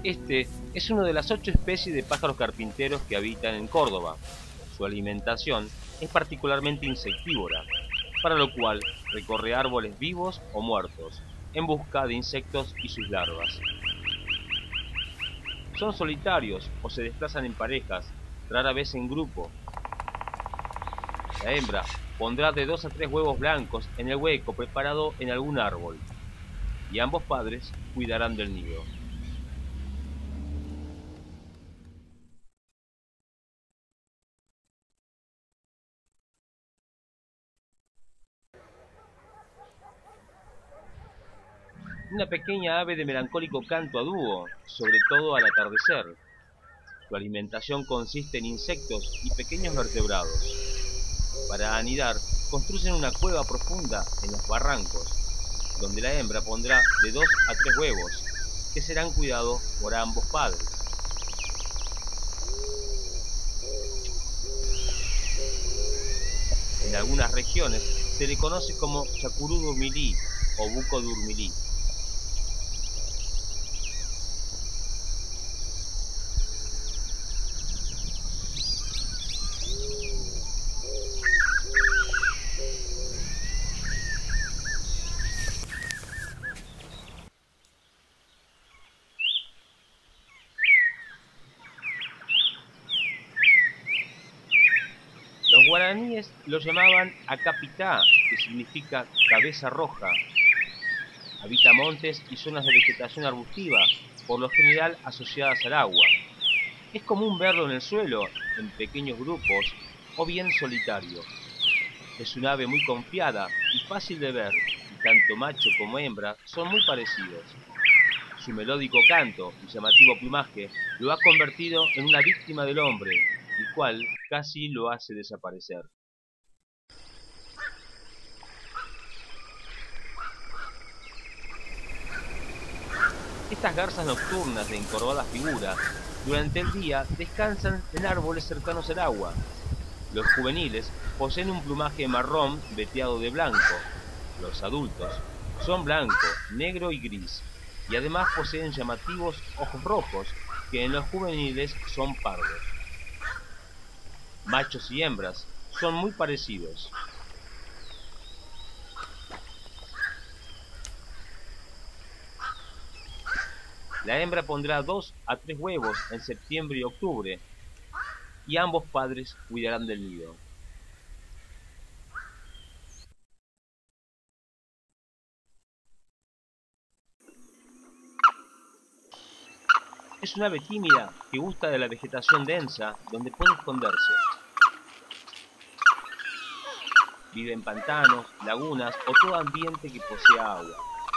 Este es uno de las 8 especies de pájaros carpinteros que habitan en Córdoba. Su alimentación es particularmente insectívora, para lo cual recorre árboles vivos o muertos, en busca de insectos y sus larvas. Son solitarios o se desplazan en parejas, rara vez en grupo. La hembra pondrá de 2 a 3 huevos blancos en el hueco preparado en algún árbol, y ambos padres cuidarán del nido. Una pequeña ave de melancólico canto a dúo, sobre todo al atardecer. Su alimentación consiste en insectos y pequeños vertebrados. Para anidar, construyen una cueva profunda en los barrancos, donde la hembra pondrá de 2 a 3 huevos, que serán cuidados por ambos padres. En algunas regiones se le conoce como chacurú durmilí o buco durmilí. Los guaraníes lo llamaban acapitá, que significa cabeza roja. Habita montes y zonas de vegetación arbustiva, por lo general asociadas al agua. Es común verlo en el suelo, en pequeños grupos, o bien solitario. Es un ave muy confiada y fácil de ver, y tanto macho como hembra son muy parecidos. Su melódico canto y llamativo plumaje lo ha convertido en una víctima del hombre, el cual casi lo hace desaparecer. Estas garzas nocturnas de encorvada figura, durante el día descansan en árboles cercanos al agua. Los juveniles poseen un plumaje marrón veteado de blanco. Los adultos son blanco, negro y gris, y además poseen llamativos ojos rojos, que en los juveniles son pardos. Machos y hembras son muy parecidos. La hembra pondrá 2 a 3 huevos en septiembre y octubre, y ambos padres cuidarán del nido. Es un ave tímida que gusta de la vegetación densa, donde puede esconderse. Vive en pantanos, lagunas o todo ambiente que posea agua.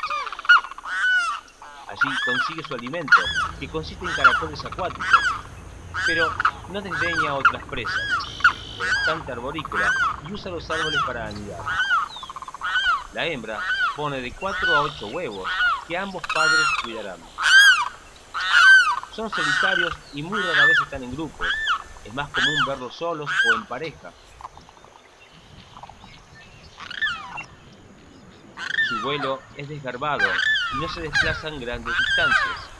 Allí consigue su alimento, que consiste en caracoles acuáticos, pero no desdeña otras presas. Es bastante arborícola y usa los árboles para anidar. La hembra pone de 4 a 8 huevos, que ambos padres cuidarán. Son solitarios y muy rara vez están en grupos. Es más común verlos solos o en pareja. Su vuelo es desgarbado y no se desplazan grandes distancias.